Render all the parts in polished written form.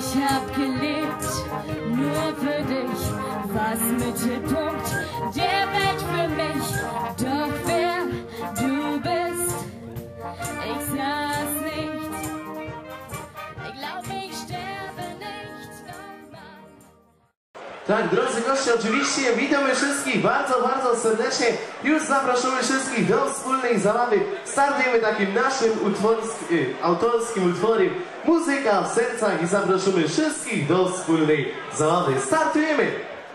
Ich hab gelebt, nur für dich, war's Mittelpunkt der Welt für mich. Doch wer du bist, ich sah's nicht. Ich glaub, ich sterbe nicht nochmal. Tak, drodzy goście, oczywiście witamy wszystkich bardzo, bardzo serdecznie. Już zapraszamy wszystkich do wspólnej zabawy. Startujemy takim naszym autorskim utworem Muzyka w sercach i zapraszamy wszystkich do wspólnej zabawy. Startujemy!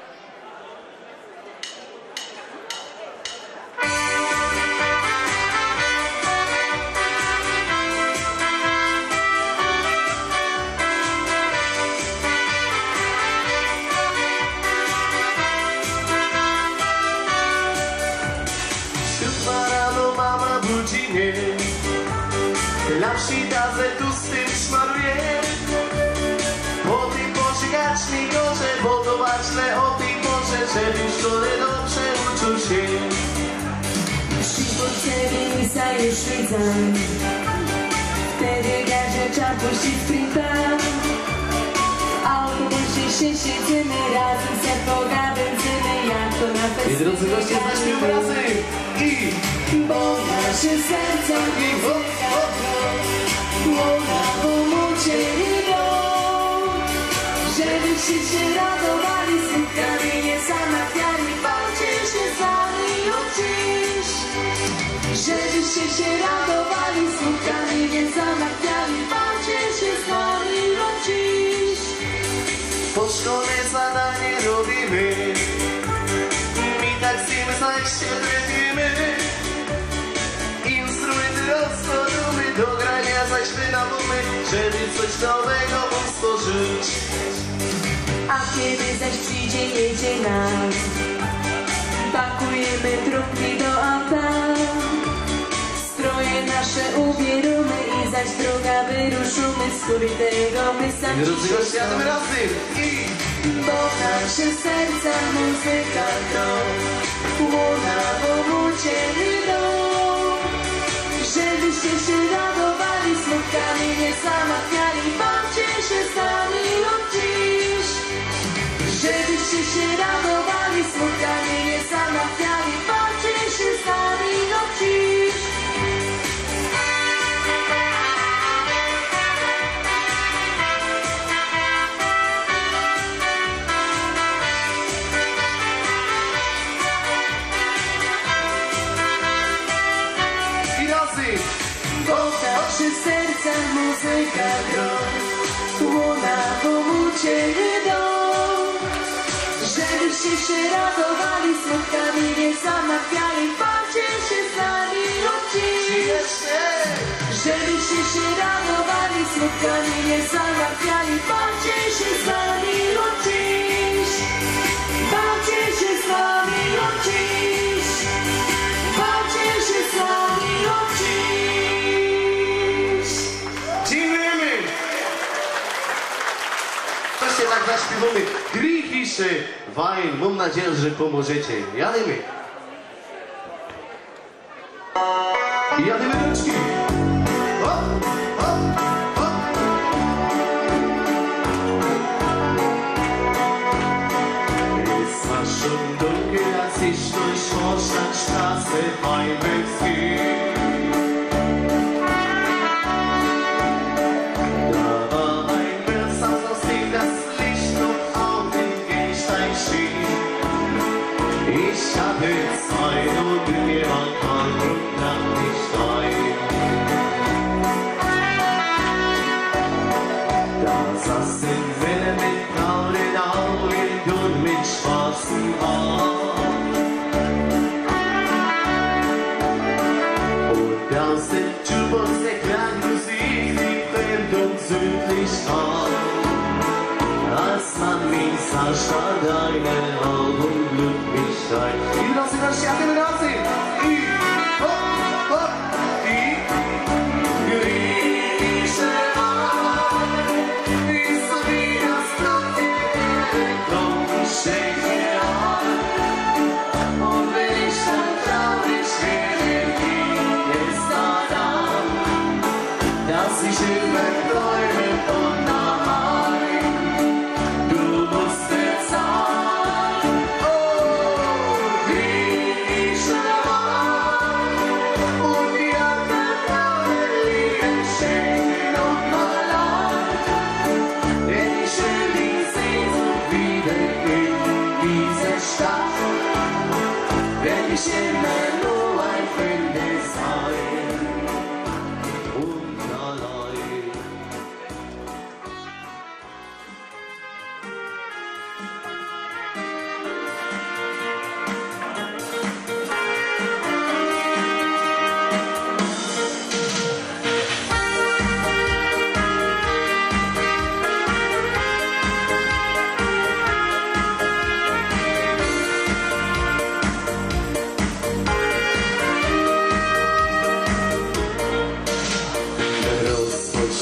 Lapsitazę tu z tym szmaruje. Po tej porze gacz mi gorzę, bo to ważne o tej porze, żeby w szkole dobrze uczył się. Przypoczęli już widzę, wtedy garzę trzeba puścić sprinta. W autobusie się siedzimy razem, se pogadęcymy, jak to na festynie. I drodzy goście, zaśpiewmy razem! Bo nasze serca nie Młoda pomóżcie idą, żebyście się radowali, smutkami nie zamawiali, bawcie się z nami już dziś. Żebyście się radowali, smutkami nie zamawiali, bawcie się z nami już dziś. Po szkole zadanie robimy, mi tak z tym zaś się trefimy. Instrumenty rozchodzimy, do grania zaś wynamamy, żeby coś nowego stworzyć. A kiedy zaś przyjdzie, jedzie nas, pakujemy trumny do auta. Stroje nasze ubieramy i zaś droga wyruszymy, z którego my sami Drodzy goście, jademy razem! Bo nasze serca muzyka to Łona pomóżcie idą, żebyście się radowali, smutkami nie zamawiali, bawcie się z nami od dziś. Żebyście się radowali, smutkami nie zamawiali, bawcie się z nami od dziś. Bo nasze serca muzyka gro, Łona pomóżcie idą, żebyście się radowali, smutkami nie zamawiali, bawcie się z nami od dziś. Żebyście się radowali, smutkami nie zamawiali, bawcie się z nami od dziś. Bawcie się z nami od dziś. Bawcie się z nami od dziś. Dziękujemy! Właśnie tak zaśpiewamy Griechische Wein. Mam nadzieję, że pomożecie. Jademy! Jademy rączki! Hop, hop, hop! Es war schon dunkel, als ich durch Vorstadtstraße heimwärts ging. Da war ein Wirtshaus, aus dem das Licht noch auf den Gehsteig schien. Ich hatte Zeit und mir war kalt und nahm nicht ein. Da saßen Männer mit braunen Augen und mit schwarzen Haaren. Und aus dem Jukebox erklang Musik, die fremd und südlich war. Als man mich sah, stand deine Augen glücklich ein. I drodzy goście, jademy razem! Hop, hop, die griechische Wein ist so wie das Blut der Erde, komm, schenk mir an. Und wenn ich dann traurig werde, liegt es daran, dass ich immer träume von daheim.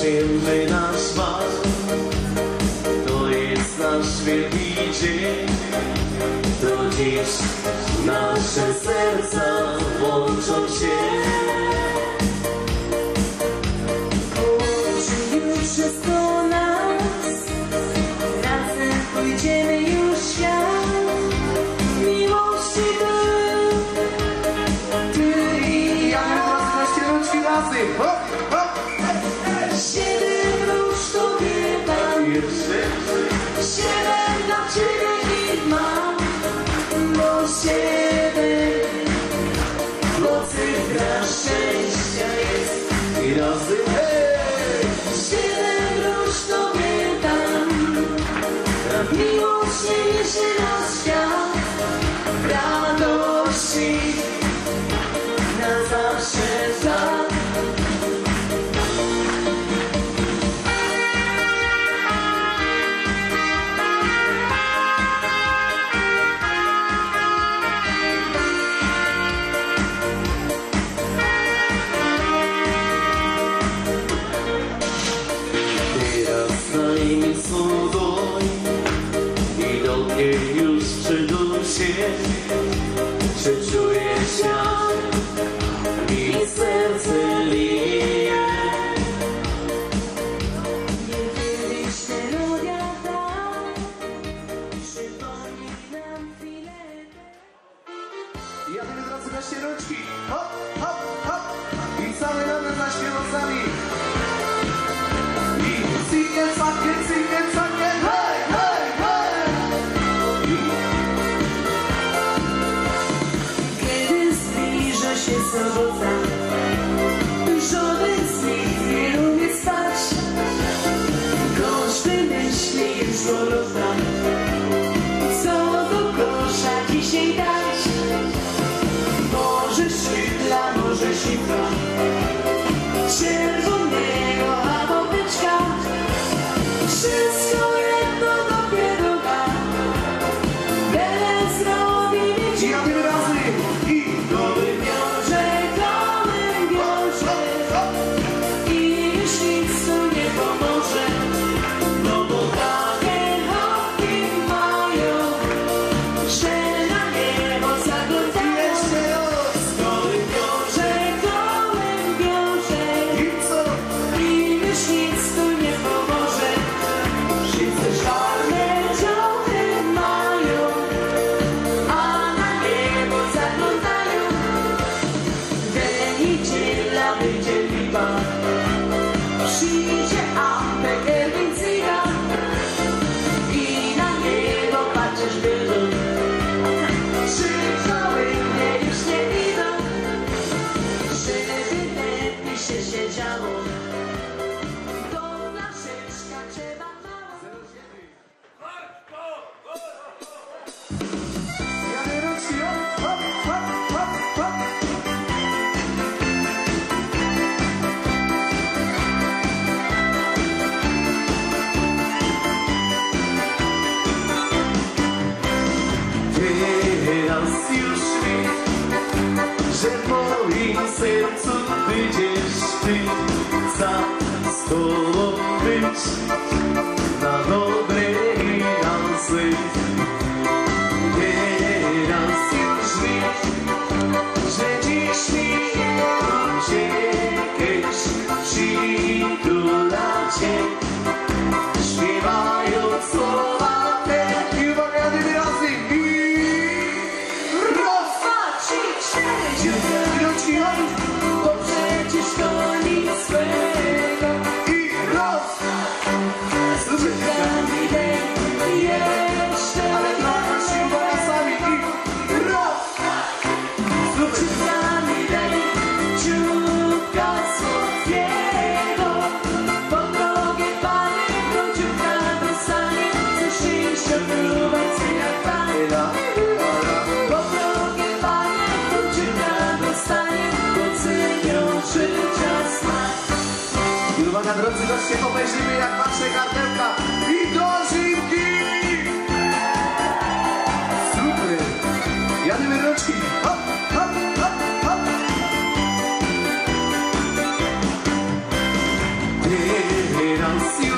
Święty nasz Pan, to jest nasz wielki dzień. To dziś nasze serca łączą się. Boże, już wszystko nas, razem pójdziemy już świat. Miłości Ty i ja. Razy. Hop, hop. 7 róż Tobie dam, Jeszcze. 7 dla Ciebie ich mam, bo 7 to cyfra szczęścia jest. I razy. Hej! 7 róż Tobie dam, miłość niesie nas świat, radości na zawsze tak. I do mnie już przytul się, czy czujesz jak mi serce lije. Nie kiedyś melodia ta przypomni nam chwilę. I ja tego drodzy weźcie rączki. Hop, hop, hop. I cały nagle zaśpiewał z nami. I singę, sakę, hej, hej, hej. Kiedy zbliża się sobota, żaden z nich nie lubi spać. Każdy myśli już o lata, co do kosza dzisiaj dać. Może szydla, może siwka, czerwonego albo byczka. Wszystko jedno do pieroga, byle zrobimy I ja tym razy. I Dobry Biorze, kołem biorze i już nic tu nie pomoże, no bo takie hopki mają, że na niebo zaglądają. jeszcze raz. dobry Biorze, kołem biorze I co? i już nic tu nie pomoże, wszyscy czarne ciągle mają, a na niebo zaglądają. Niedziela będzie lipa, przyjdzie Apek Erwincyja i na niebo patrzysz było, czy kołynie już nie idą, żeby lepiej się działo, to flaszeczka trzeba mało. Ja tym rączki. Hop, hop, hop, hop. Teraz już wiem, że w moim sercu będziesz ty. Chcę z tobą być na dobre i na złe. Teraz już wiem, że dziś mi nie uciekniesz. Przytula cię, śpiewając słowa te. I uwaga, ja tym razy. I raz. 2, 3, 4, I rączki, hop. bo przecież to nic swego. I raz. Słuchaj. Jeszcze Ale trochę się uwaga sami. I raz. Słuchaj. ciutka słodkiego, pod nogę Panie króciutka dostanie, ze szczęścia próbować jak Panie. Pod nogę Panie króciutka dostanie, docenią życia smak. I uwaga, drodzy goście, obejrzymy jak wasze gardełka. I dożynki. Super. Jademy rączki. Hop, hop, hop, hop. nas